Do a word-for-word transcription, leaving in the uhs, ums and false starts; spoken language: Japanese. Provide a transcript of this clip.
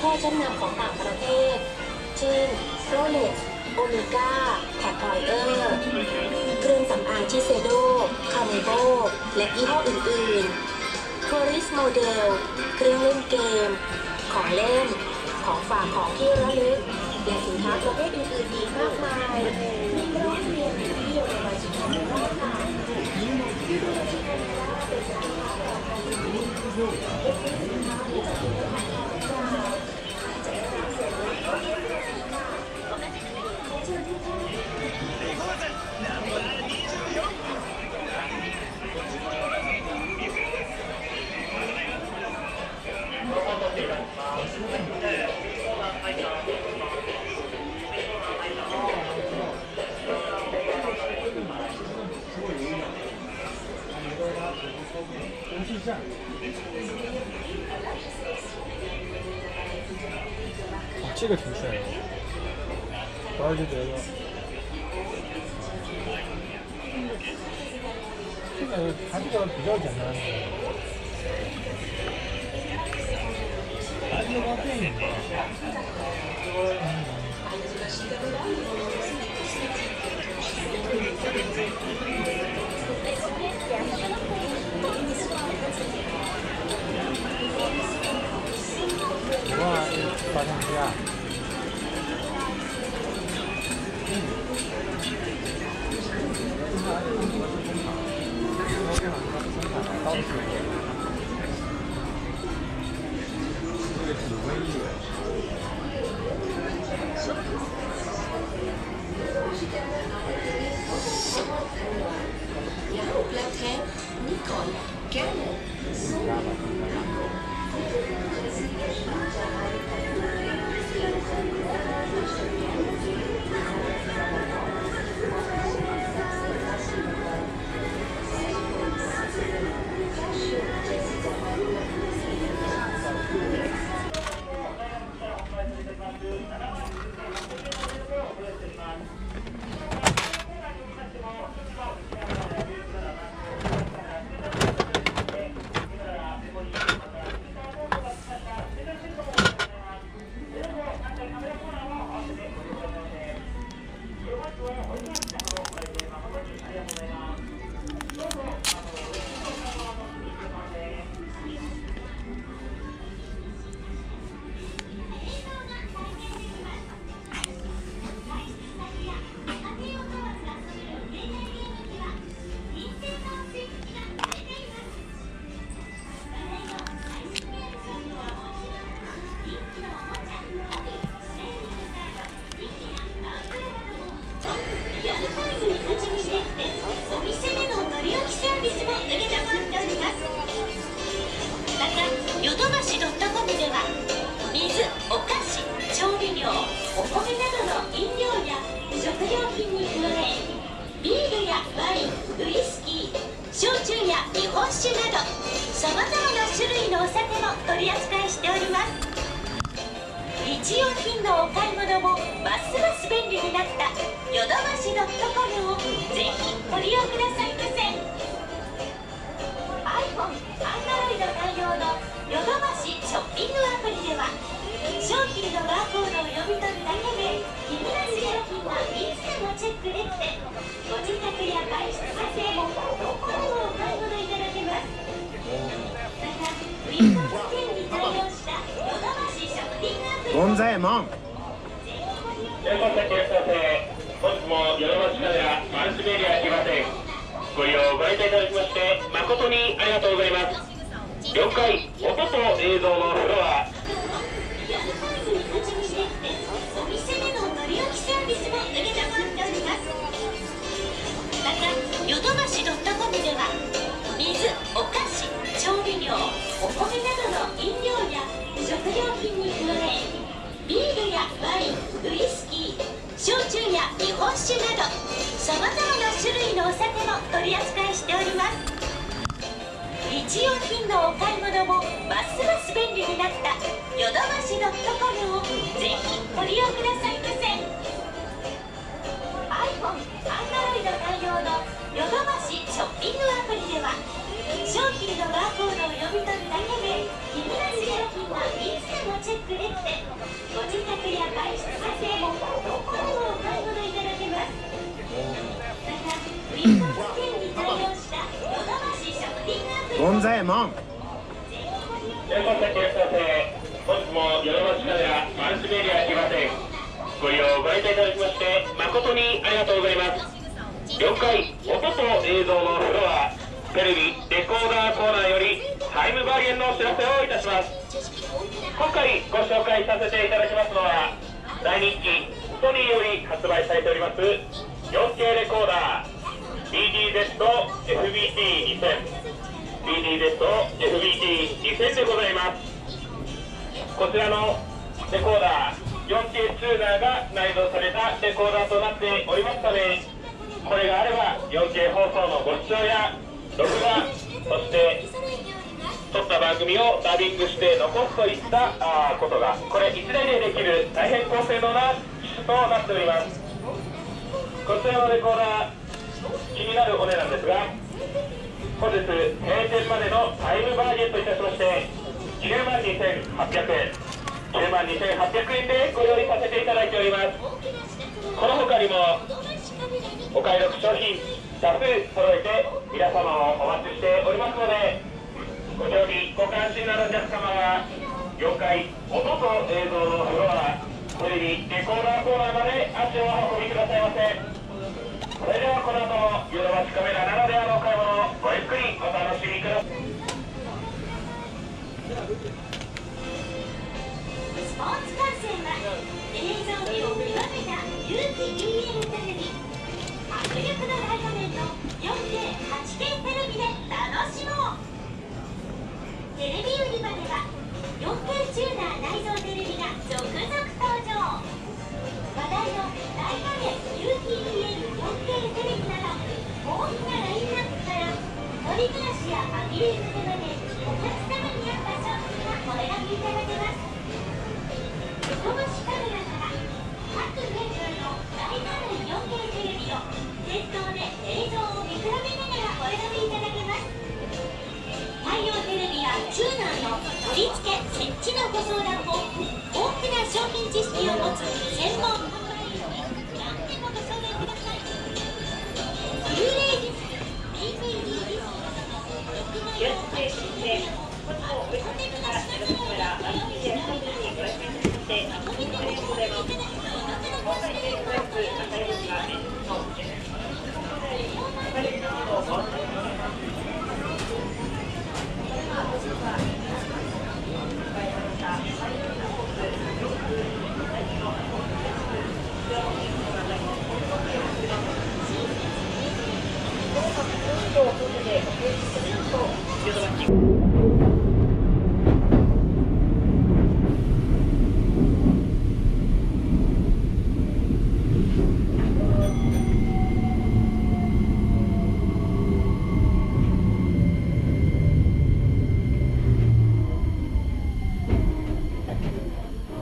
อชั้นนำของต่างประเทศเช่นโรเล็กซ์โอเมก้าแท็กพอยเออร์เครื่องสำอางชิเซโดคาเมโบและยี่ห้ออื่นๆทัวริสโมเดลเครื่องเล่นเกมของเล่นของฝากของที่ระลึกและสินค้าประเภทอื่นๆอีกมากมายมีร้านเรียนที่อยู่ในวัยสุดท้ายแล้วค่ะ这个挺帅的，我还是觉得这个还是个比较简单的，还是个电影吧。哇，发动机啊！刀子，这个挺威力的。 แล้วแท้นี่ก่อนแก้เลยヨドバシ .com では水、お菓子、調味料、お米などの飲料や食料品に加えビールやワイン、ウイスキー、焼酎や日本酒などさまざまな種類のお酒も取り扱いしております。日用品のお買い物もますます便利になったヨドバシ .com をぜひご利用くださいませ。 iPhone、Android 対応のヨドバシショッピングアプリでは商品のバーコードを読み取るだけで気になる商品はいつでもチェックできてご自宅や外出先でもどこでもお買い物いただけます。また Windows テンに対応したヨドバシショッピングアプリゴンザエモン全国的に本日もヨドバシカメラマルチメディアいません。ご利用ご来店いただきまして誠にありがとうございます。了解。音と映像のフロアお店での乗り置きサービスも承っております。またヨドバシ .com では水、お菓子、調味料、お米などの飲料や食料品に加えビールやワイン、ウイスキー、焼酎や日本酒などさまざまな種類のお酒も取り扱いしております。日用品のお買い物もますます便利になったヨドバシ .com をぜひご利用くださいませ。 iPhone、Android 対応のヨドバシショッピングアプリでは商品のバーコードを読み取るだけで気自分の商品はいつでもチェックできて、ご自宅や外出先でもどこでもお買い物いただけます。またウィンドウズテンに対応したヨドバシショッピングアプリゴンザエモン全国的にさせ本日もヨドバシカメラマルチメディアいませんご利用ご来店いただきまして誠にありがとうございます。よんかい音と映像のフロアテレビレコーダーコーナーよりタイムバリエンのお知らせをいたします。今回ご紹介させていただきますのは大人気ソニーより発売されております よんケー レコーダー ビーディーゼットエフビーティーにせん ビーディーゼットエフビーティーにせん でございます。こちらのレコーダー よんケー チューナーが内蔵されたレコーダーとなっておりますため、これがあれば よんケー 放送のご視聴や録画、そして撮った番組をダビングして残すといったあことがこれいちだいでできる大変高性能な機種となっております。こちらのレコーダー気になるお値段ですが、本日閉店までのタイムバーゲンといたしましてきゅうまんにせんはっぴゃくえんきゅうまんにせんはっぴゃくえんでご用意させていただいております。この他にもお買い得商品多数揃えて皆様をお待ちしておりますので、ご興味ご関心のあるお客様はよんかい音と映像のフロアテレビレコーダーコーナーまで足をお運びくださいませ。それではこの後もヨドバシカメラならではのお買い物をごゆっくりお楽しみください。 スポーツ観戦は映像美を極めた有機 イーエル テレビ、迫力の大画面の よんケー、はちケー テレビで楽しもう。テレビ売り場では よんケー チューナー内蔵テレビが続々登場。話題の大画面有機 イーエルよんケー テレビなど豊富なラインナップから一人暮らしやファミリー向けまでお客様に合った商品がお選びいただけます。ヨドバシカメラから各メーカーの大画面 よんケー テレビを店頭で映像を見比べながらお選びいただけます。対応テレビやチューナーの取り付け設置のご相談も豊富な商品知識を持つ専門